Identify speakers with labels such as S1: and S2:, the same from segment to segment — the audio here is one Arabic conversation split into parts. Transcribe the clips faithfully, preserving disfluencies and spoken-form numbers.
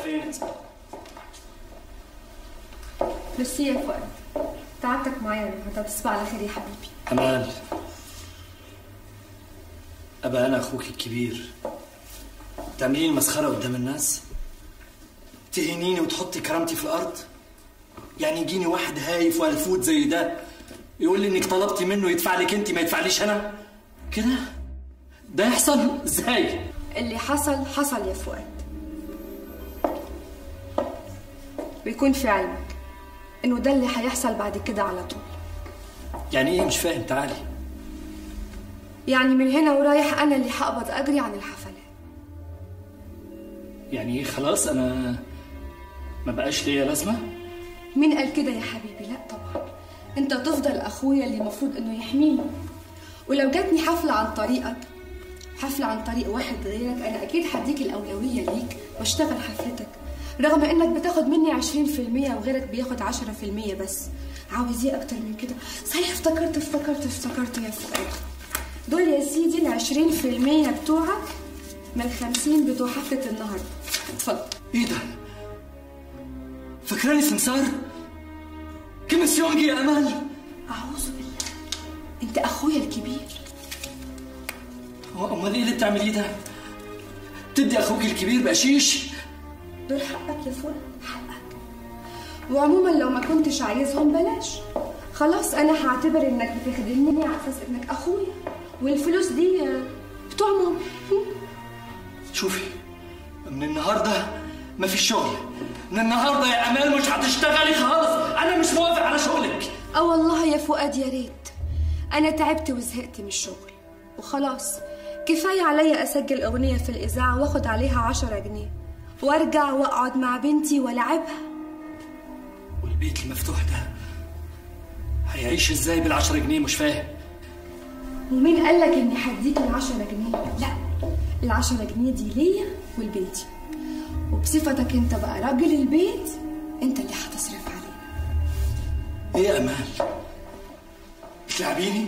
S1: فين؟
S2: ميرسي يا فؤاد، تعبتك معايا النهارده. تصبح على خير يا حبيبي.
S1: امال ابقى انا اخوك الكبير تعملين مسخره قدام الناس؟ تهينيني وتحطي كرامتي في الارض؟ يعني يجيني واحد هايف والفوت زي ده يقول لي انك طلبتي منه يدفع لك انت ما يدفعليش انا؟ كده ده يحصل ازاي؟
S2: اللي حصل حصل يا فؤاد، ويكون في علمك انه ده اللي هيحصل بعد كده على طول.
S1: يعني ايه؟ مش فاهم. تعالي.
S2: يعني من هنا ورايح انا اللي هقبض اجري عن الحفلات.
S1: يعني ايه خلاص انا ما بقاش ليا لازمه؟
S2: مين قال كده يا حبيبي؟ لا طبعا، انت تفضل اخويا اللي المفروض انه يحميني، ولو جاتني حفله عن طريقك، حفله عن طريق واحد غيرك، انا اكيد هديك الاولويه ليك واشتغل حفلتك، رغم انك بتاخد مني عشرين في المية وغيرك بياخد عشرة في المية بس. عاوز ايه اكتر من كده؟ صحيح، افتكرت افتكرت افتكرت يا فؤاد، دول يا سيدي ال عشرين في المية بتوعك من الخمسين بتوع حفله النهارده. اتفضل.
S1: ايه ده؟ فاكراني سمسار؟ كمسيونجي يا امال؟
S2: اعوذ بالله، انت اخويا الكبير.
S1: امال ايه اللي بتعمليه ده؟ تدي اخوك الكبير بقشيش؟
S2: دول حقك يا فؤاد، حقك. وعموما لو ما كنتش عايزهم بلاش، خلاص انا هعتبر انك بتخدمني على اساس انك اخويا، والفلوس دي بتوع ماما.
S1: شوفي، من النهارده مفيش شغل. من النهارده يا امال مش هتشتغلي خالص. انا مش موافق على شغلك.
S2: اه والله يا فؤاد يا ريت. انا تعبت وزهقت من الشغل وخلاص، كفايه عليا اسجل اغنيه في الاذاعه واخد عليها عشرة جنيه وارجع واقعد مع بنتي والعبها.
S1: والبيت المفتوح ده هيعيش ازاي بالعشرة جنيه؟ مش فاهم.
S2: ومين قالك اني هديك العشرة جنيه؟ لا، العشرة جنيه دي ليا ولبنتي، وبصفتك انت بقى راجل البيت انت اللي هتصرف علينا.
S1: ايه يا امال؟ بتلعبيني؟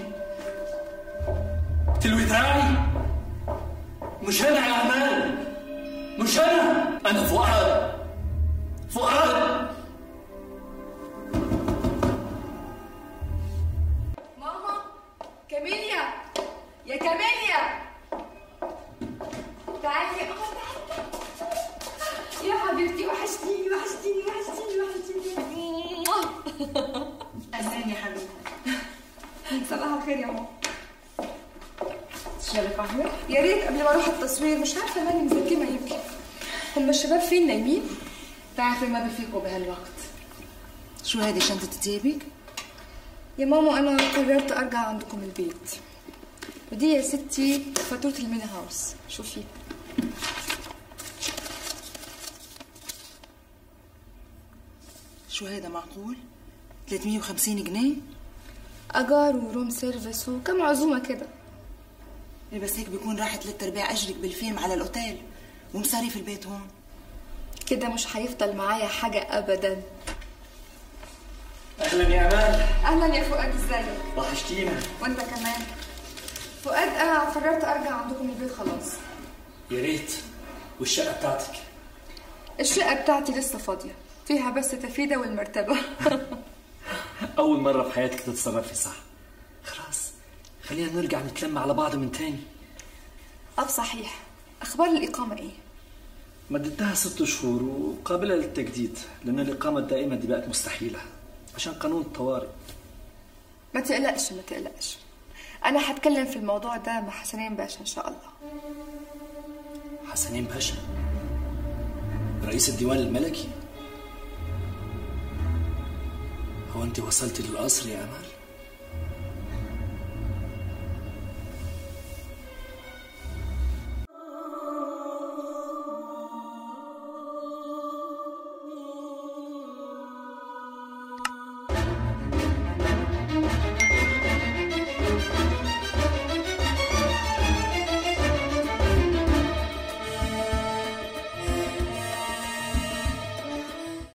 S1: تلوي دراعي؟ مش انا يا امال، مش انا. انا فؤاد. فؤاد.
S2: ماما، كاميليا، يا كاميليا تعالي. اه تعالي يا حبيبتي، وحشتيني وحشتيني وحشتيني وحشتيني.
S3: اهلا يا حبيبتي.
S2: صباح الخير يا ماما. تشربي قهوة؟ يا ريت قبل ما اروح التصوير، مش عارفة ماني مزكمة يمكن. هم الشباب فين نايمين؟
S3: بتعرفي ما بفيقوا بهالوقت. شو هذه شنطة تيابك؟
S2: يا ماما أنا قررت أرجع عندكم البيت، ودي يا ستي فاتورة الميني هاوس، شوفي.
S3: شو هذا معقول؟ ثلاثمية وخمسين جنيه؟
S2: أجار وروم سيرفيس وكم عزومة كده.
S3: إيه بس هيك بيكون راحت ثلاث أرباع أجرك بالفيلم على الأوتيل ومصاريف البيت هون.
S2: كده مش هيفضل معايا حاجة أبدا.
S1: اهلا يا امال.
S2: أهلا يا فؤاد، ازيك؟
S1: وحشتينا.
S2: وأنت كمان. فؤاد أنا قررت أرجع عندكم البيت خلاص.
S1: يا ريت. والشقة بتاعتك؟
S2: الشقة بتاعتي لسه فاضية، فيها بس تفيدة والمرتبة.
S1: أول مرة في حياتك تتصرفي صح. خلاص خلينا نرجع نتلم على بعض من تاني.
S2: أب صحيح، أخبار الإقامة إيه؟
S1: مددتها ست شهور وقابلة للتجديد، لأن الإقامة الدائمة دي بقت مستحيلة عشان قانون الطوارئ.
S2: ما تقلقش ما تقلقش، أنا هتكلم في الموضوع ده مع حسنين باشا إن شاء الله.
S1: حسنين باشا؟ رئيس الديوان الملكي؟ هو أنت وصلتي للقصر يا أمال؟